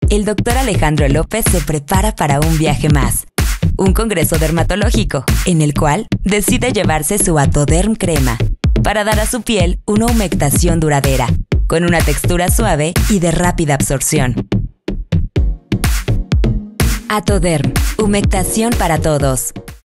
el doctor Alejandro López se prepara para un viaje más. Un congreso dermatológico, en el cual decide llevarse su Atoderm crema para dar a su piel una humectación duradera, con una textura suave y de rápida absorción. Atoderm, humectación para todos.